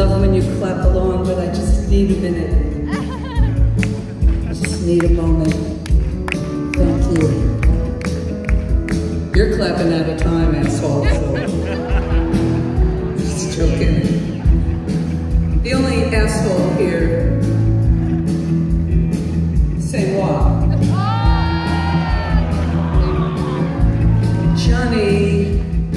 love when you clap along, but I just need a minute. I just need a moment. Thank you. You're clapping out of time, asshole, so. Just joking. The only asshole here saying what? Johnny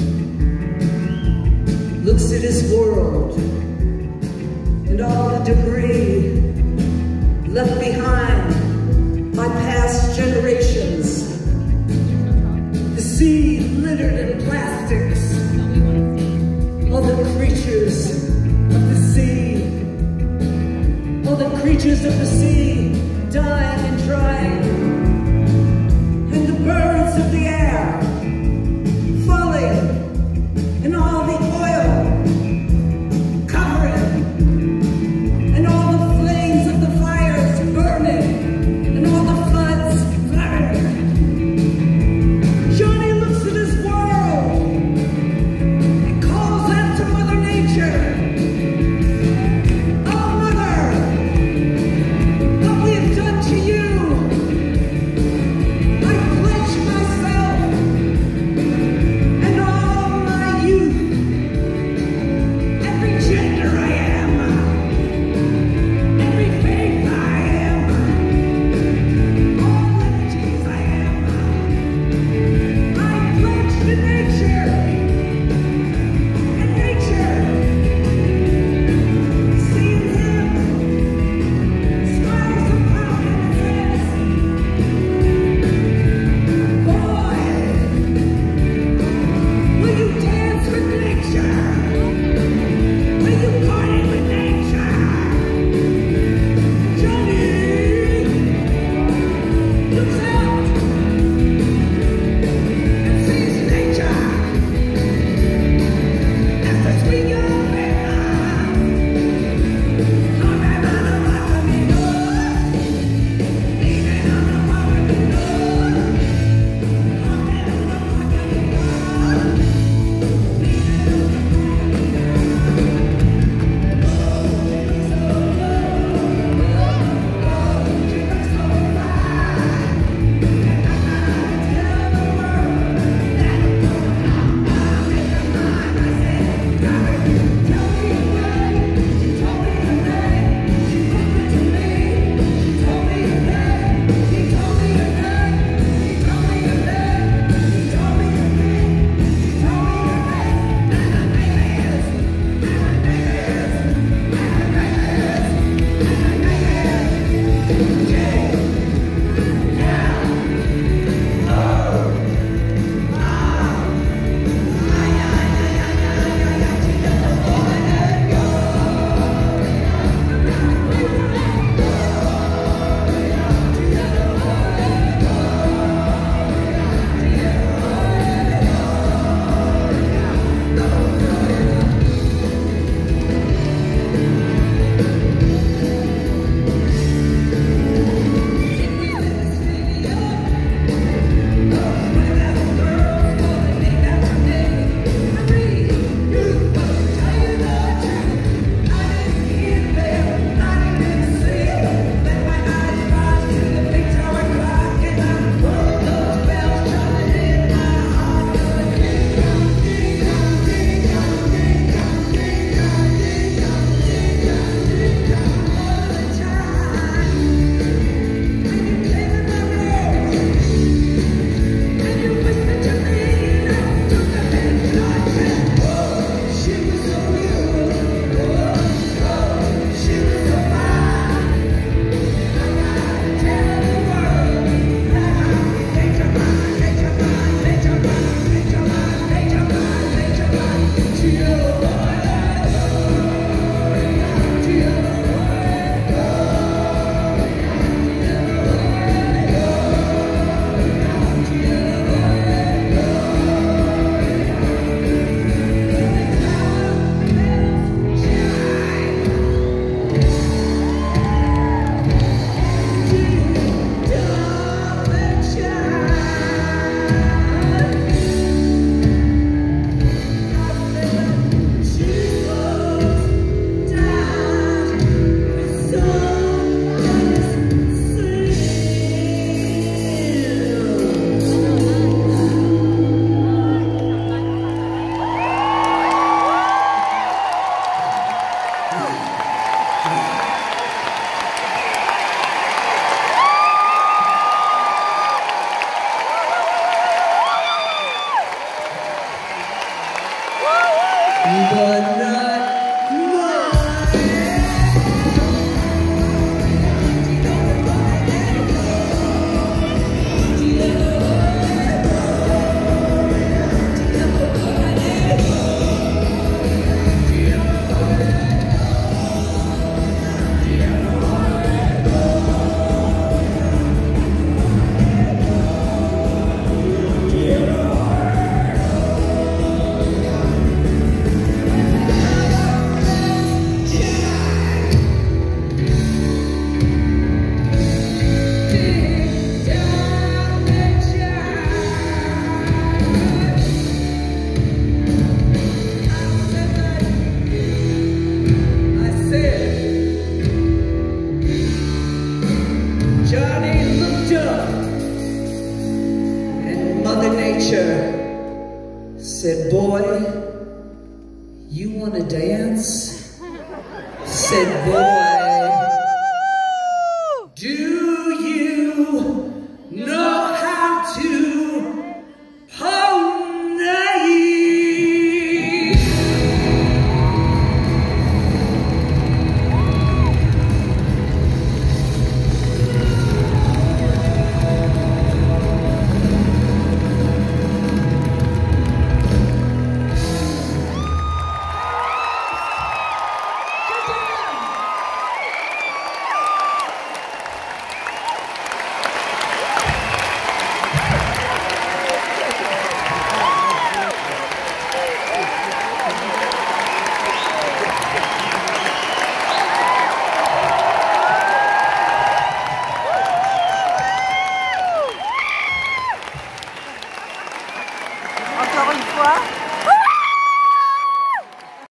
looks at his world and all the debris left behind by past generations. The sea littered in plastics. All the creatures of the sea. All the creatures of the sea dying and drying. And the birds of the air falling. And all the oil covering. And all the flames of the fires burning. And all the floods flooding. Johnny looks at his world and calls out to Mother Nature. Oh, Mother, what we have done to you. But not Johnny looked up and Mother Nature said, "Boy, you wanna dance?" Said, "Boy,